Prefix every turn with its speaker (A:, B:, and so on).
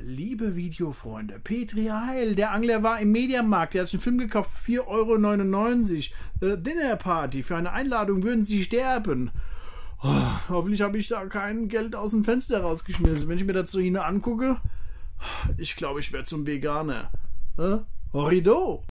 A: Liebe Videofreunde, Petri Heil, der Angler war im Mediamarkt, der hat sich einen Film gekauft, 4,99 €. Dinner Party, für eine Einladung würden sie sterben. Oh, hoffentlich habe ich da kein Geld aus dem Fenster rausgeschmissen. Wenn ich mir das so hin angucke, ich glaube, ich werde zum Veganer. Horrido!